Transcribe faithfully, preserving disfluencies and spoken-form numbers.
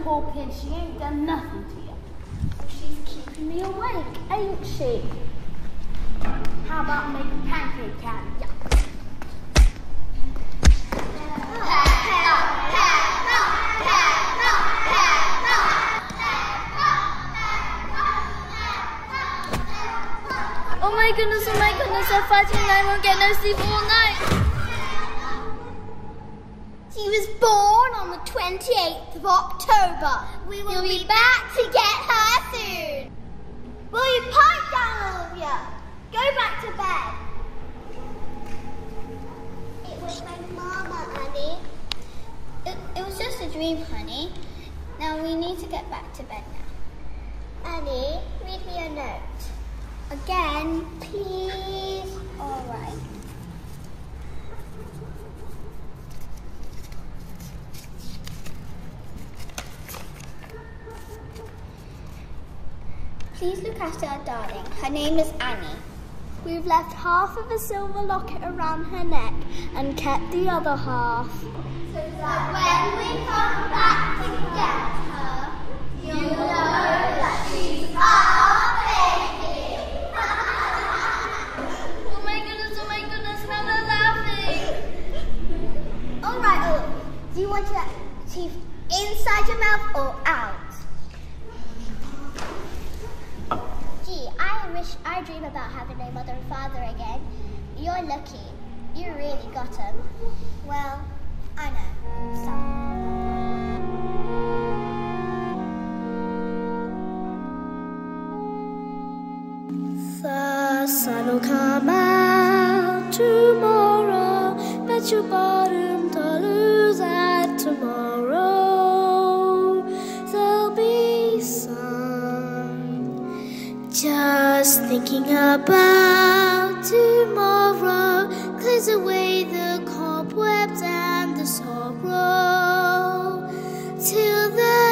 poor kid, she ain't done nothing to you. She's keeping me awake, ain't she? How about making pancake candy? Yeah. Oh my goodness, oh my goodness, I'm fighting and I won't get no sleep all night. She was born on the twenty-eighth of October. We will be back to get her soon. Will you pipe down, all of you? Go back to bed. It was my mama, Annie. It, it was just a dream, honey. Now we need to get back to bed now. Annie, read me a note. Again, please. All right. Please look after our darling. Her name is Annie. We've left half of a silver locket around her neck and kept the other half. So that when we come back to get her, you'll know that she's our baby. Oh my goodness, oh my goodness, now they're laughing. All right, oh, do you want your teeth inside your mouth or out? Gee, I wish I dream about having a mother and father again. You're lucky. You really got them. Well, I know. So. The sun will come out tomorrow. Bet your bottom dollars that tomorrow there'll be sun. Just thinking about tomorrow clears away the cobwebs and the sorrow. Till then.